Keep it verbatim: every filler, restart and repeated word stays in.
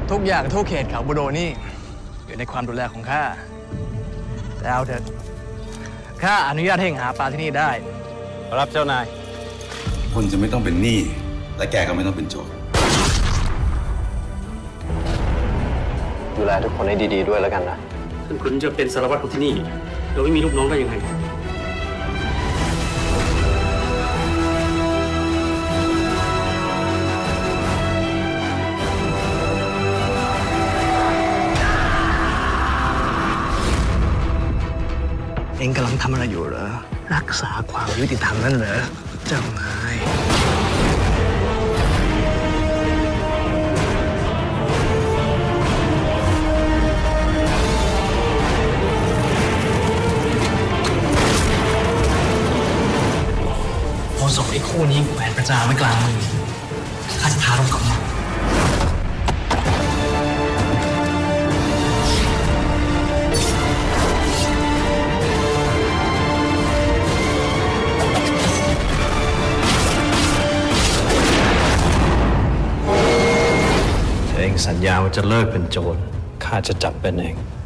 ทุกอย่างทั่วเขตเขาบูโดนี่อยู่ในความดูแลของข้าแต่เอาเถอะข้าอนุญาตให้หาปลาที่นี่ได้รับเจ้านายคุณจะไม่ต้องเป็นหนี้และแกก็ไม่ต้องเป็นโจรดูแลทุกคนให้ดีๆด้วยแล้วกันนะท่านขุนจะเป็นสารวัตรของที่นี่เราไม่มีลูกน้องได้ยังไงเองกำลังทำอะไรอยู่เหรอรักษาความยุติธรรมนั่นเหรอเจ้านายพอส่งไอ้คู่นี้แขวนประจานไว้กลางมือข้าจะพารบกับมันเองสัญญาว่าจะเลิกเป็นโจรข้าจะจับเป็นเอง